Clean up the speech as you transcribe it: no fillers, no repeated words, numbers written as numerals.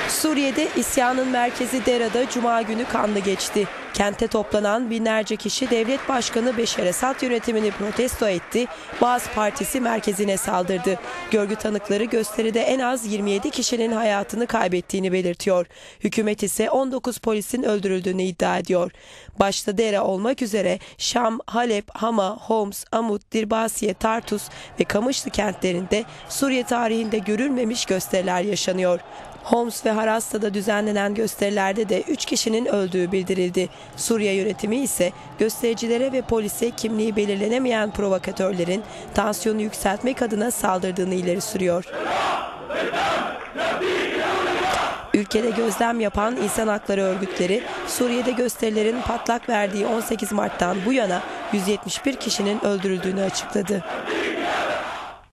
Suriye'de isyanın merkezi Dera'da Cuma günü kanlı geçti. Kente toplanan binlerce kişi devlet başkanı Beşar Esad yönetimini protesto etti. Baas Partisi merkezine saldırdı. Görgü tanıkları gösteride en az 27 kişinin hayatını kaybettiğini belirtiyor. Hükümet ise 19 polisin öldürüldüğünü iddia ediyor. Başta Dera olmak üzere Şam, Halep, Hama, Homs, Amut, Dirbasiye, Tartus ve Kamışlı kentlerinde Suriye tarihinde görülmemiş gösteriler yaşanıyor. Homs ve Harasta'da düzenlenen gösterilerde de 3 kişinin öldüğü bildirildi. Suriye yönetimi ise göstericilere ve polise kimliği belirlenemeyen provokatörlerin tansiyonu yükseltmek adına saldırdığını ileri sürüyor. Ülkede gözlem yapan insan hakları örgütleri Suriye'de gösterilerin patlak verdiği 18 Mart'tan bu yana 171 kişinin öldürüldüğünü açıkladı.